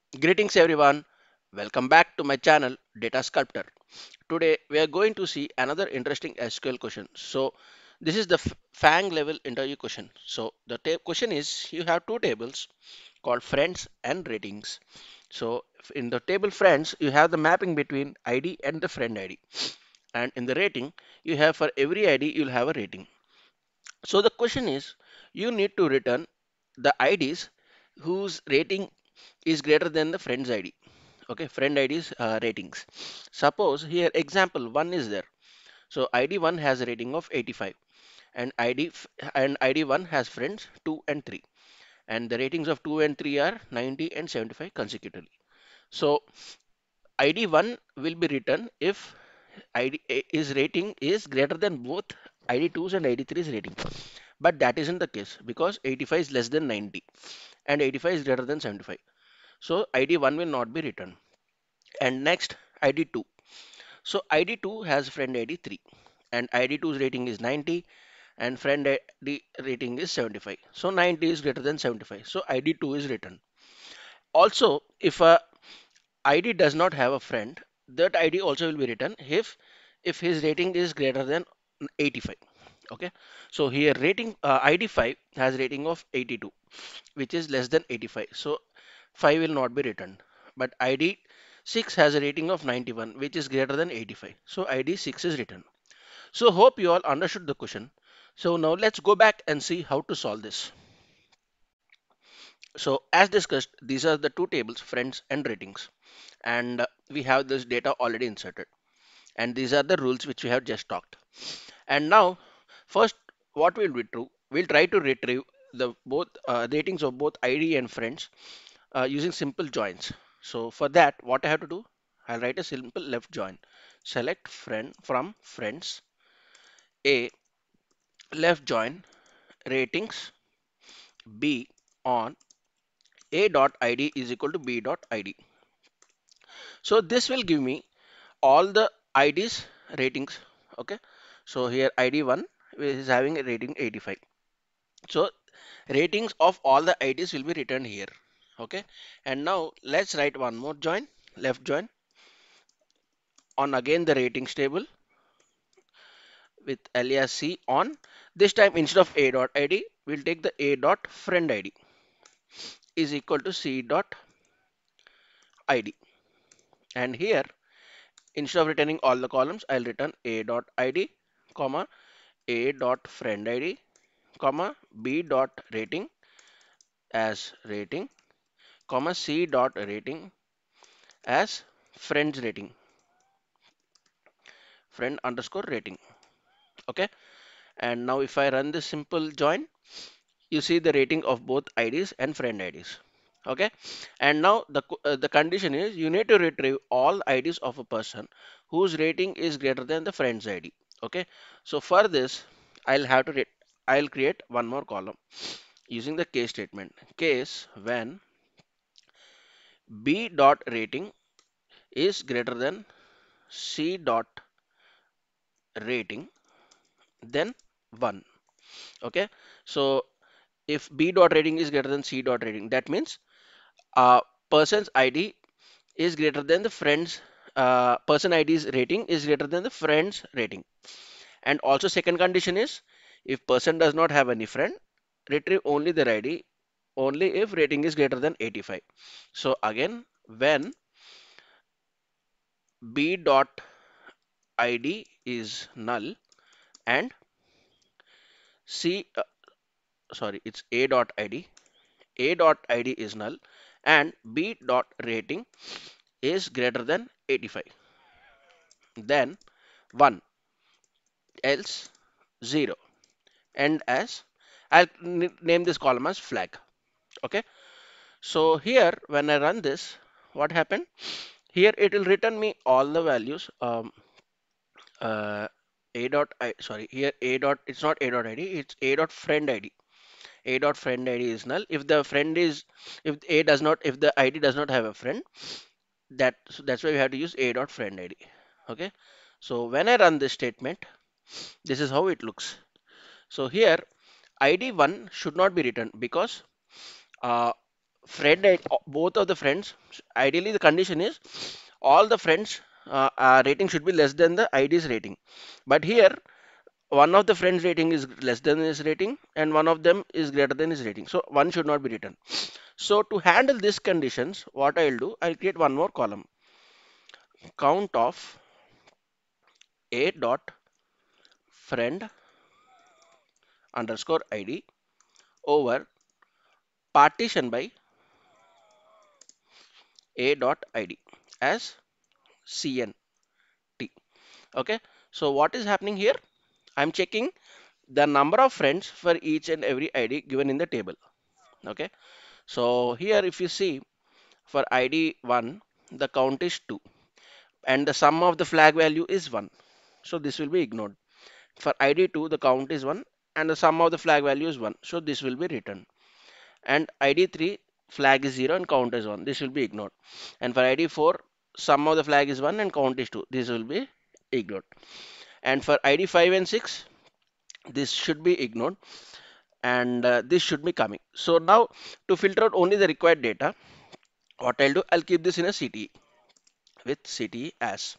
Greetings everyone, welcome back to my channel Data Sculptor. Today we are going to see another interesting SQL question. So this is the FAANG level interview question. So the question is you have two tables called friends and ratings. So in the table friends you have the mapping between ID and the friend ID, and in the rating you have for every ID you'll have a rating. So the question is you need to return the IDs whose rating is greater than the friend's ID. Okay, friend ID's ratings. Suppose here example 1 is there. So ID 1 has a rating of 85 and ID 1 has friends 2 and 3, and the ratings of 2 and 3 are 90 and 75 consecutively. So ID 1 will be written if his rating is greater than both ID 2's and ID 3's rating. But that isn't the case because 85 is less than 90 and 85 is greater than 75. So ID 1 will not be written. And next ID 2. So ID 2 has friend ID 3 and ID 2's rating is 90 and friend ID rating is 75. So 90 is greater than 75. So ID 2 is written. Also, if a ID does not have a friend, that ID also will be written if his rating is greater than 85. Okay. So here rating ID 5 has rating of 82, which is less than 85. So 5 will not be written. But ID 6 has a rating of 91, which is greater than 85. So ID 6 is written. So hope you all understood the question. So now let's go back and see how to solve this. So as discussed, these are the two tables, friends and ratings. And we have this data already inserted. And these are the rules which we have just talked. And now, first, what we'll do, we'll try to retrieve the both ratings of both ID and friends using simple joins. So for that, what I have to do, I'll write a simple left join. Select friend from friends, A, left join ratings B on A dot ID is equal to B dot ID. So this will give me all the IDs ratings. Okay. So here ID 1 is having a rating 85. So ratings of all the IDs will be returned here. Okay. And now let's write one more join, left join on again the ratings table with alias C on. This time instead of A dot ID, we'll take the A dot friend ID is equal to C dot ID. And here instead of returning all the columns, I'll return A dot ID, comma, A dot friend ID, comma, B dot rating as rating, comma, C dot rating as friends rating, friend underscore rating. Okay. And now if I run this simple join, you see the rating of both IDs and friend IDs. Okay. And now the condition is you need to retrieve all IDs of a person whose rating is greater than the friend's ID. Okay. So for this, I'll have to I'll create one more column using the case statement. Case when B dot rating is greater than C dot rating, then 1. Okay. So if B dot rating is greater than C dot rating, that means person's ID is greater than the friend's person ID's rating is greater than the friend's rating. And also second condition is if person does not have any friend, retrieve only their ID only if rating is greater than 85. So again, when B dot ID is null and C sorry, it's A dot ID, A dot ID is null and B dot rating is greater than 85, then 1, else 0, and as I'll name this column as flag. Okay. So here when I run this, what happened? Here it will return me all the values. A dot I sorry here A dot it's not A dot ID, it's A dot friend ID. A dot friend ID is null. If the friend is if A does not if the ID does not have a friend, that's why we have to use A dot friend ID. Okay. So when I run this statement, this is how it looks. So here ID 1 should not be written because uh, both of the friends, ideally the condition is all the friends rating should be less than the ID's rating. But here, one of the friends rating is less than his rating and one of them is greater than his rating. So one should not be written. So to handle these conditions, what I'll do, I'll create one more column. Count of a dot friend underscore ID over partition by a dot ID as CNT. Okay. So what is happening here? I'm checking the number of friends for each and every ID given in the table. Okay. So here if you see for ID 1, the count is 2 and the sum of the flag value is 1. So this will be ignored. For ID 2, the count is 1 and the sum of the flag value is 1. So this will be written. And ID 3, flag is 0 and count is 1. This will be ignored. And for ID 4, sum of the flag is 1 and count is 2. This will be ignored. And for ID 5 and 6, this should be ignored and this should be coming. So now to filter out only the required data, what I'll do, I'll keep this in a CTE with CTE as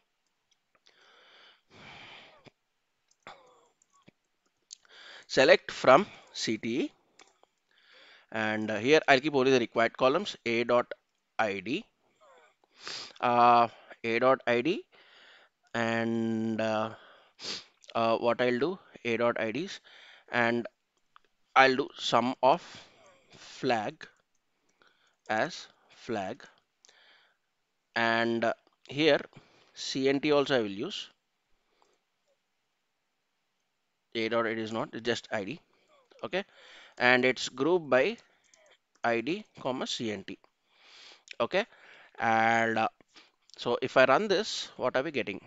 select from CTE and here I'll keep only the required columns a dot ID, uh, a dot ID and what I'll do a dot IDs and I'll do sum of flag as flag and here CNT also I will use a dot ID is not it's just ID. Okay, and it's grouped by ID comma CNT. Okay, and so if I run this, what are we getting?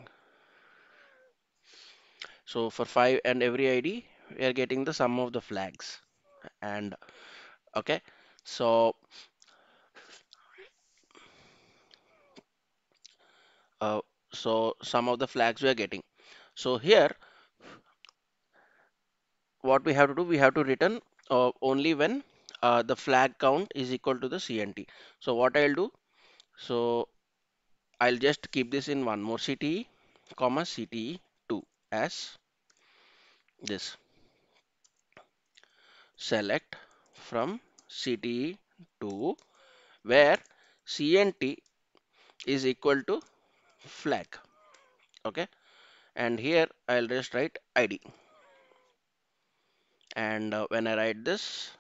So for 5 and every ID, we are getting the sum of the flags. And okay, so uh, so some of the flags we are getting. So here, what we have to do, we have to return only when the flag count is equal to the CNT. So what I'll do, so I'll just keep this in one more CTE, comma CTE2 as this. Select from CTE2 where CNT is equal to flag. Okay, and here I'll just write ID and when I write this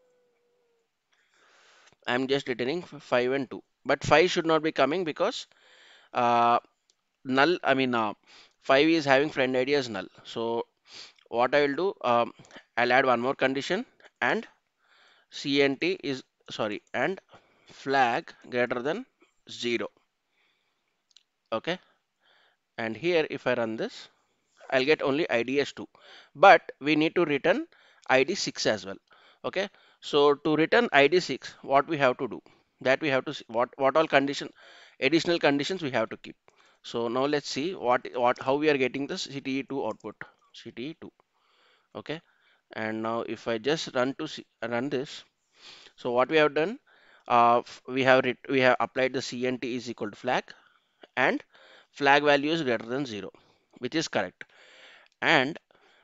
I'm just returning 5 and 2 but 5 should not be coming because uh, null I mean 5 is having friend ID as null. So what I will do, I'll add one more condition and CNT is sorry and flag greater than 0. Okay, and here if I run this I'll get only ID as 2 but we need to return ID 6 as well. Okay, so to return ID 6 what we have to do, that we have to see what all condition additional conditions we have to keep. So now let's see what how we are getting this CTE2 output, CTE2. Okay, and now if I just run this, so what we have done, we have applied the CNT is equal to flag and flag value is greater than 0, which is correct. And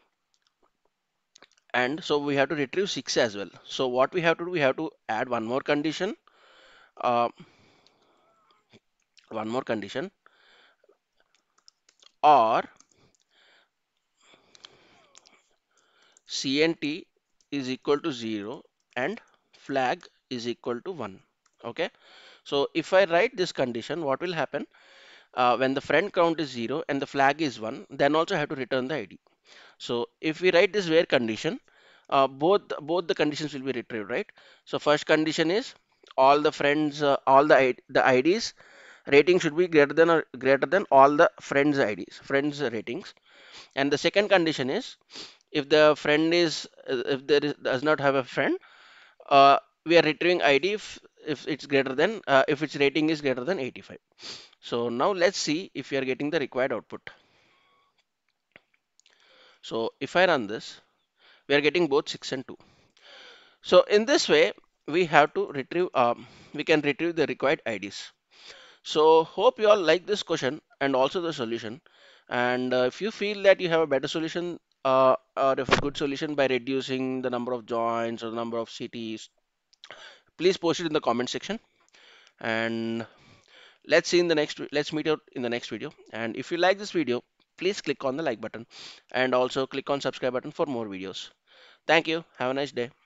so we have to retrieve 6 as well. So what we have to do, we have to add uh, one more condition or CNT is equal to 0 and flag is equal to 1. Okay, so if I write this condition, what will happen, when the friend count is 0 and the flag is 1, then also I have to return the ID. So if we write this where condition, both the conditions will be retrieved, right? So first condition is all the friends, the IDs rating should be greater than all the friends ratings. And the second condition is if the friend is if there is does not have a friend, we are retrieving ID if it's greater than if its rating is greater than 85. So now let's see if we are getting the required output. So if I run this, we are getting both 6 and 2. So in this way, we have to retrieve, we can retrieve the required IDs. So hope you all like this question and also the solution. And if you feel that you have a better solution or if a good solution by reducing the number of joins or the number of cities, please post it in the comment section. And let's meet out in the next video. And if you like this video, please click on the like button and also click on subscribe button for more videos. Thank you. Have a nice day.